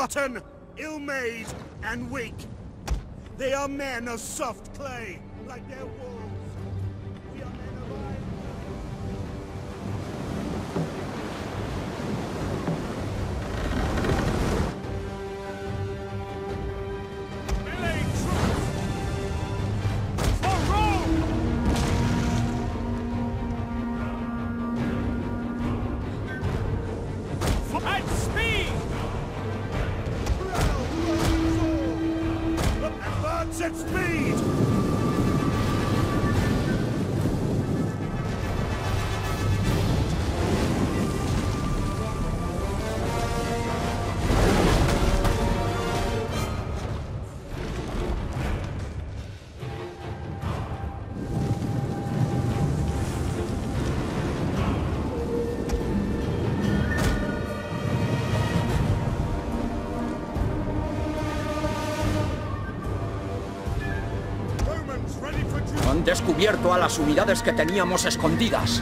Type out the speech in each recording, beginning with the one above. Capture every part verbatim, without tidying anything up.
rotten, ill-made, and weak. They are men of soft clay, like their wolves. We are men of iron. Melee troops! For Rome! For at speed! Advance at speed! Han descubierto a las unidades que teníamos escondidas.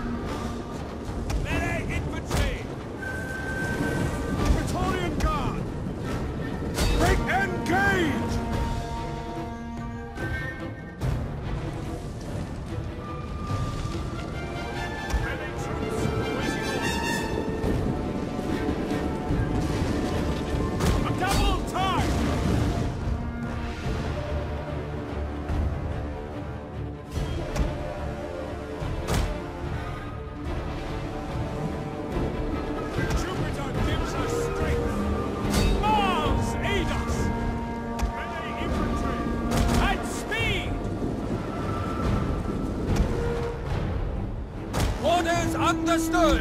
Orders understood!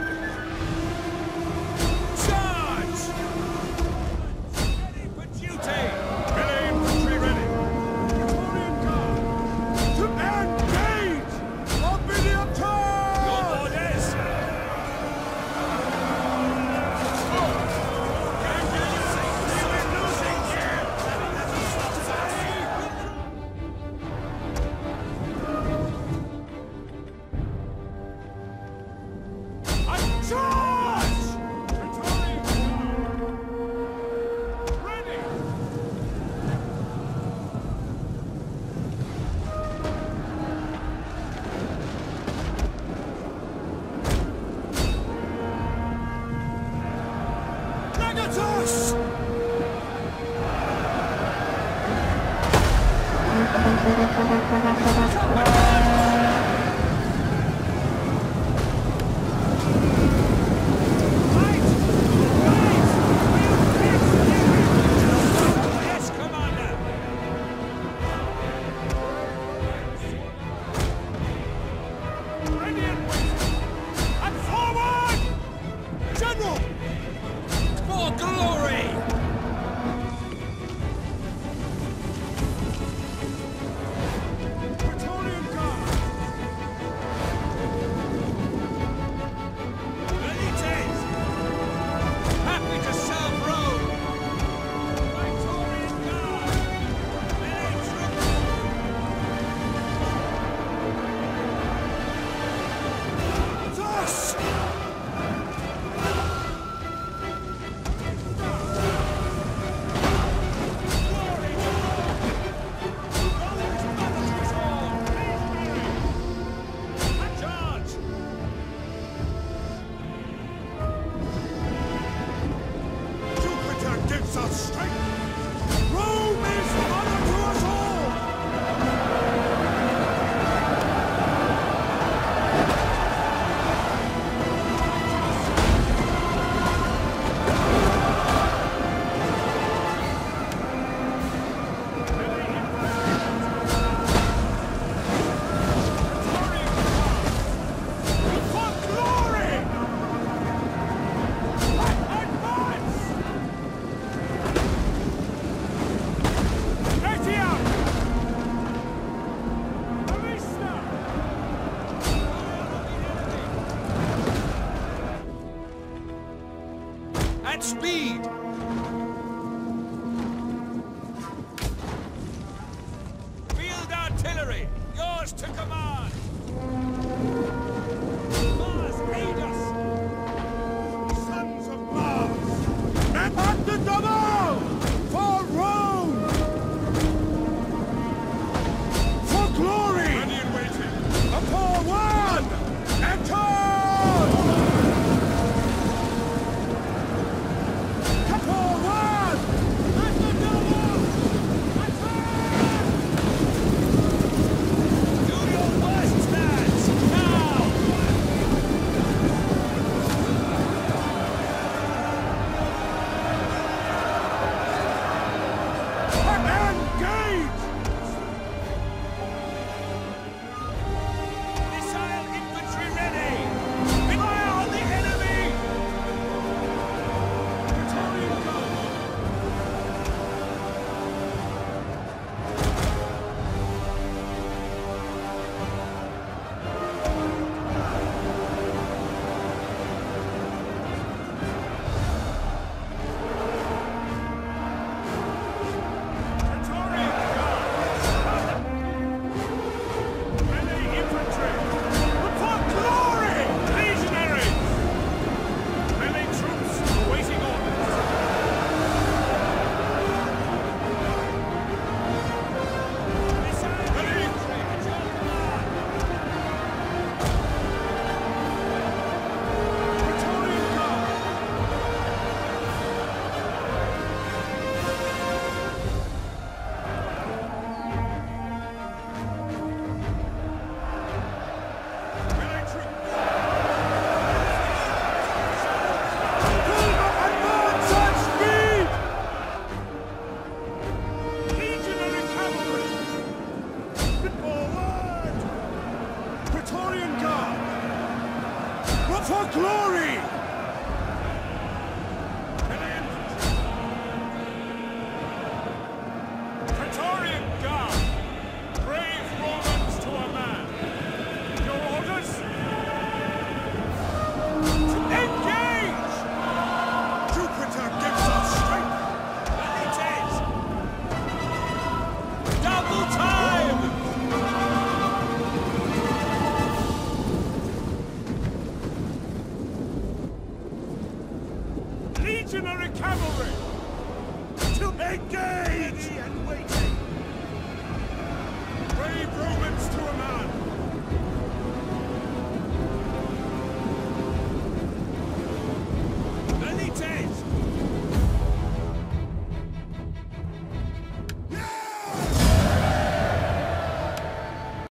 Charge! Ready for duty! Melee infantry ready! Praetorian Guard! To engage! On the attack! Your orders! Charge! Praetorian Guard! Ready! Legatus! Yes, Commander! Ready and waiting! And forward! General! For glory! Praetorian Guard! Elites! Happy to serve Rome! Praetorian Guard! Melee troops! Thus! Charge! Jupiter gives us strength! Rome is honor to us all! For glory! Advance! Etiam! Arista! At speed! Field artillery! Yours to command! Mars, aid us! Sons of Mars! And at the double! glory! Praetorian Guard! Brave Romans to a man! Your orders? Engage! Jupiter gives us strength! It is! Double time! Legionary cavalry! To engage! And waiting! Brave Romans to a man!